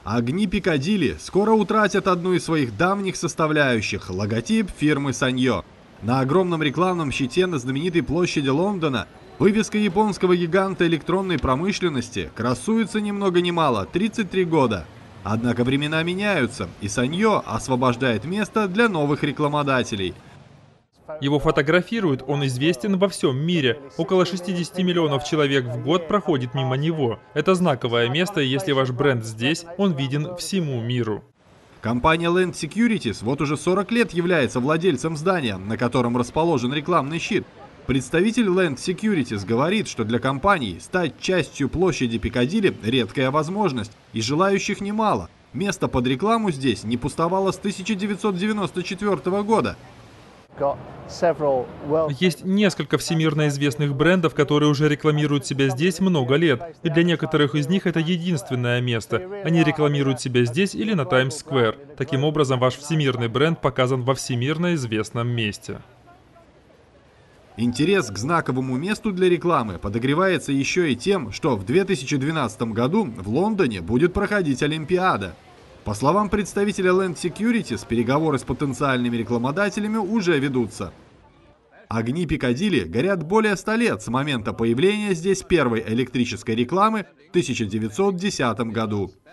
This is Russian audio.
Огни Пикадилли скоро утратят одну из своих давних составляющих – логотип фирмы Саньо. На огромном рекламном щите на знаменитой площади Лондона вывеска японского гиганта электронной промышленности красуется ни много ни мало – 33 года. Однако времена меняются, и Саньо освобождает место для новых рекламодателей. Его фотографируют, он известен во всем мире. Около 60 миллионов человек в год проходит мимо него. Это знаковое место, и если ваш бренд здесь, он виден всему миру. Компания Land Securities вот уже 40 лет является владельцем здания, на котором расположен рекламный щит. Представитель Land Securities говорит, что для компании стать частью площади Пикадилли – редкая возможность, и желающих немало. Место под рекламу здесь не пустовало с 1994 года. Есть несколько всемирно известных брендов, которые уже рекламируют себя здесь много лет, и для некоторых из них это единственное место. Они рекламируют себя здесь или на Таймс-сквер. Таким образом, ваш всемирный бренд показан во всемирно известном месте. Интерес к знаковому месту для рекламы подогревается еще и тем, что в 2012 году в Лондоне будет проходить Олимпиада. По словам представителя Land Securities, переговоры с потенциальными рекламодателями уже ведутся. Огни Пикадилли горят более 100 лет с момента появления здесь первой электрической рекламы в 1910 году.